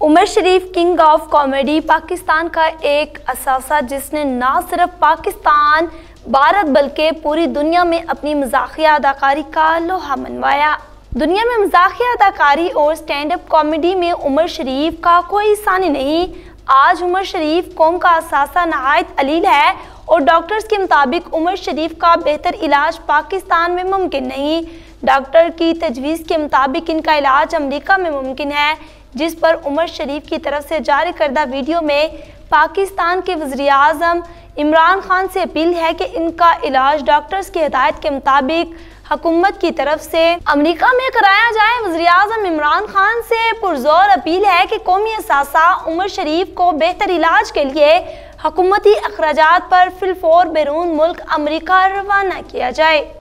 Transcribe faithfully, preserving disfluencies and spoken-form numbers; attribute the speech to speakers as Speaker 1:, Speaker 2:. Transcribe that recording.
Speaker 1: Umar Sharif king of comedy Pakistan का एक असासा जिसने ना सिर्फ पाकिस्तान भारत बल्कि पूरी दुनिया में अपनी मज़ाक़िया अदाकारी का लोहा मनवाया। दुनिया में मज़ाक़िया अदाकारी और स्टैंड अप कॉमेडी में उमर शरीफ का कोई सानी नहीं। आज उमर शरीफ कौम का असासा नहायत अलील है और डॉक्टर्स के मुताबिक उमर शरीफ का बेहतर इलाज पाकिस्तान में मुमकिन नहीं। डॉक्टर की तजवीज़ के मुताबिक इनका इलाज अमेरिका में मुमकिन है, जिस पर उमर शरीफ की तरफ से जारी करदा वीडियो में पाकिस्तान के वज़ीर-ए-आज़म इमरान खान से अपील है कि इनका इलाज डॉक्टर्स की हिदायत के मुताबिक हुकूमत की तरफ से अमेरिका में कराया जाए। वज़ीर-ए-आज़म इमरान खान से पुरजोर अपील है कि कौमी असासा उमर शरीफ को बेहतर इलाज के लिए हुकूमती अखराजात पर फिलफौर बैरून मुल्क अमेरिका रवाना किया जाए।